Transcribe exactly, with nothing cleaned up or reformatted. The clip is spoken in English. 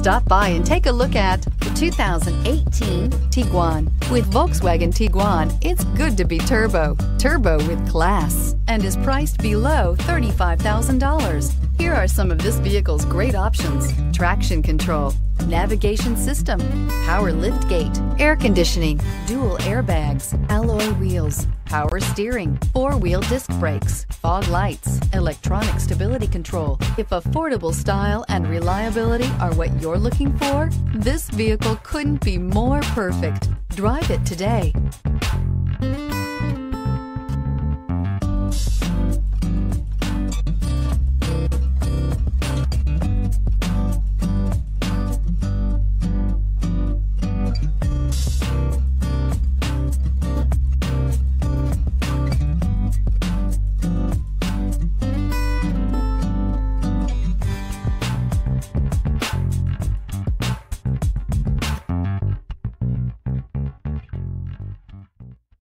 Stop by and take a look at the two thousand eighteen Tiguan. With Volkswagen Tiguan, it's good to be turbo. Turbo with class, and is priced below thirty-five thousand dollars. Here are some of this vehicle's great options: traction control, navigation system, power liftgate, air conditioning, dual airbags, alloy wheels, power steering, four-wheel disc brakes, fog lights, electronic stability control. If affordable style and reliability are what you're looking for, this vehicle couldn't be more perfect. Drive it today.